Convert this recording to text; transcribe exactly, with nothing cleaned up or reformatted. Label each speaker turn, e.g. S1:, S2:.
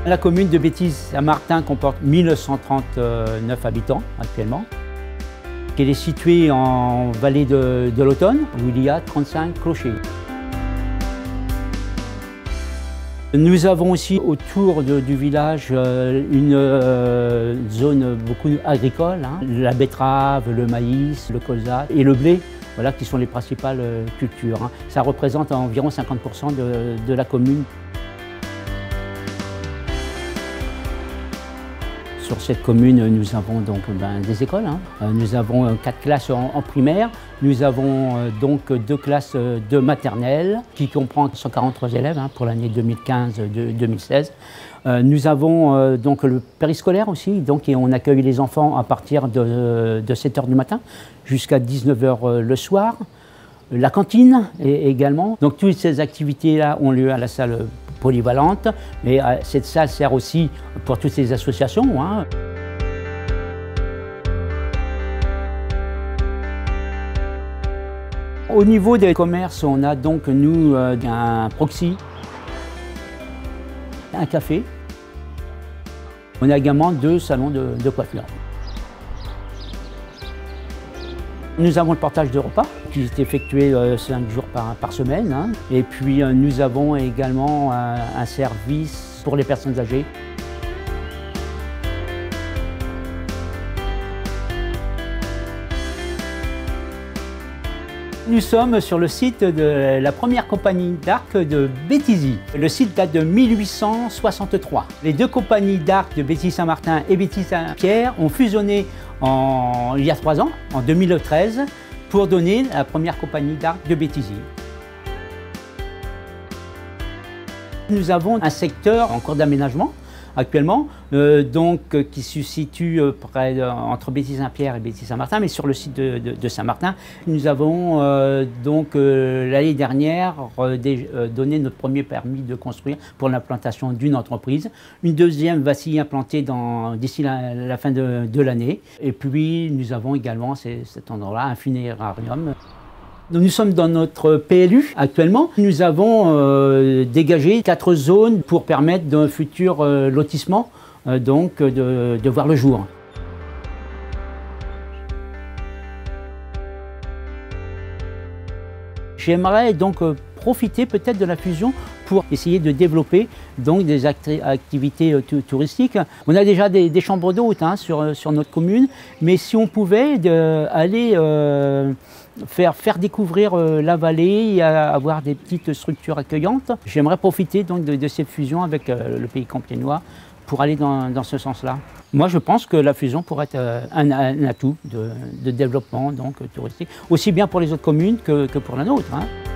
S1: La commune de Béthis-Saint-Martin comporte mille cent trente-neuf habitants actuellement. Elle est située en vallée de, de l'Automne, où il y a trente-cinq clochers. Nous avons aussi autour de, du village une euh, zone beaucoup agricole, hein. La betterave, le maïs, le colza et le blé, voilà, qui sont les principales cultures, hein. Ça représente environ cinquante pour cent de, de la commune. Sur cette commune, nous avons donc ben, des écoles. Hein. Nous avons quatre classes en, en primaire. Nous avons euh, donc deux classes de maternelle qui comprend cent quarante-trois élèves hein, pour l'année deux mille quinze deux mille seize. Euh, nous avons euh, donc le périscolaire aussi, donc, et on accueille les enfants à partir de, de sept heures du matin jusqu'à dix-neuf heures le soir. La cantine également. Donc toutes ces activités-là ont lieu à la salle polyvalente, mais cette salle sert aussi pour toutes ces associations. Hein. Au niveau des commerces, on a donc nous un proxy, un café. On a également deux salons de, de coiffure. Nous avons le partage de repas qui est effectué euh, cinq jours par, par semaine. Hein. Et puis euh, nous avons également un, un service pour les personnes âgées. Nous sommes sur le site de la première compagnie d'arc de Béthisy. Le site date de mille huit cent soixante-trois. Les deux compagnies d'arc de Béthis-Saint-Martin et Béthis-Saint-Pierre ont fusionné en, il y a trois ans, en deux mille treize, pour donner la première compagnie d'arc de Béthisy. Nous avons un secteur en cours d'aménagement actuellement, euh, donc, euh, qui se situe euh, près de, entre Béthis-Saint-Pierre et Béthis-Saint-Martin, mais sur le site de, de, de Saint-Martin. Nous avons euh, donc euh, l'année dernière euh, des, euh, donné notre premier permis de construire pour l'implantation d'une entreprise. Une deuxième va s'y implanter d'ici la, la fin de, de l'année. Et puis nous avons également cet endroit-là, un funérarium. Nous sommes dans notre P L U actuellement. Nous avons euh, dégagé quatre zones pour permettre d'un futur euh, lotissement euh, donc, de, de voir le jour. J'aimerais donc euh, profiter peut-être de la fusion pour essayer de développer donc, des acti activités euh, touristiques. On a déjà des, des chambres d'hôtes hein, sur, sur notre commune, mais si on pouvait de, aller euh, Faire, faire découvrir euh, la vallée et avoir des petites structures accueillantes. J'aimerais profiter donc de, de cette fusion avec euh, le pays compiègnois pour aller dans, dans ce sens-là. Moi, je pense que la fusion pourrait être euh, un, un atout de, de développement donc, touristique, aussi bien pour les autres communes que, que pour la nôtre. Hein.